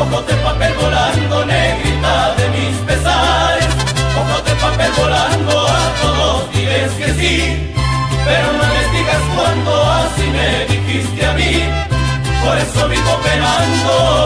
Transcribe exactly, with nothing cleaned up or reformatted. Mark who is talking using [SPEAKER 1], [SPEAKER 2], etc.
[SPEAKER 1] Ojos de papel volando, negrita de mis pesares. Ojos de papel volando, a todos diles que sí, pero no les digas cuando así me dijiste a mí. Por eso vivo penando.